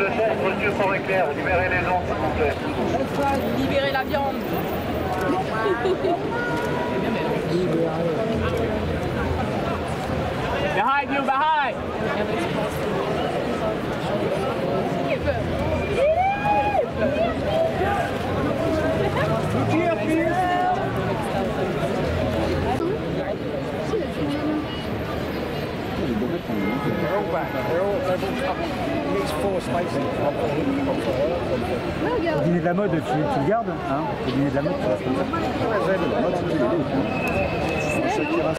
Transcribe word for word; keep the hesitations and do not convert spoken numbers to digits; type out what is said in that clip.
le centre, yeux fort et clair, libérez les gens, s'il vous plaît. Libérez la viande. Behind you, behind! Le dîner de la mode, tu, tu le gardes, hein? Le dîner de la mode, tu restes comme ça.